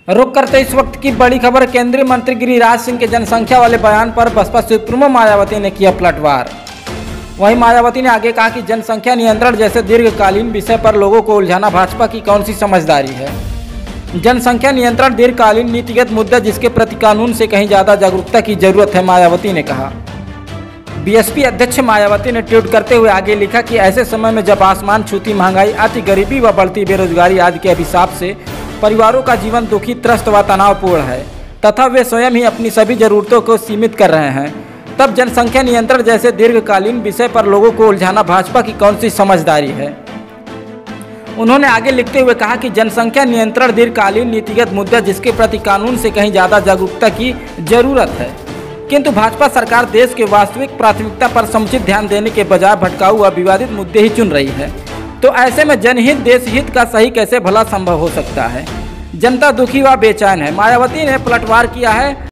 रुक करते इस वक्त की बड़ी खबर। केंद्रीय मंत्री गिरिराज सिंह के जनसंख्या वाले बयान पर बसपा सुप्रीमो मायावती ने किया पलटवार। वहीं मायावती ने आगे कहा कि जनसंख्या नियंत्रण जैसे दीर्घकालीन विषय पर लोगों को उलझाना भाजपा की कौन सी समझदारी है। जनसंख्या नियंत्रण दीर्घकालीन नीतिगत मुद्दा जिसके प्रति कानून से कहीं ज्यादा जागरूकता की जरूरत है, मायावती ने कहा। बीएसपी अध्यक्ष मायावती ने ट्वीट करते हुए आगे लिखा कि ऐसे समय में जब आसमान छूती महंगाई, अति गरीबी व बढ़ती बेरोजगारी आदि के अभिशाप से परिवारों का जीवन दुखी, त्रस्त व तनावपूर्ण है तथा वे स्वयं ही अपनी सभी जरूरतों को सीमित कर रहे हैं, तब जनसंख्या नियंत्रण जैसे दीर्घकालीन विषय पर लोगों को उलझाना भाजपा की कौन सी समझदारी है। उन्होंने आगे लिखते हुए कहा कि जनसंख्या नियंत्रण दीर्घकालीन नीतिगत मुद्दा जिसके प्रति कानून से कहीं ज़्यादा जागरूकता की जरूरत है, किंतु भाजपा सरकार देश के वास्तविक प्राथमिकता पर समुचित ध्यान देने के बजाय भटकाऊ व विवादित मुद्दे ही चुन रही है। तो ऐसे में जनहित देश हित का सही कैसे भला संभव हो सकता है। जनता दुखी व बेचैन है। मायावती ने पलटवार किया है।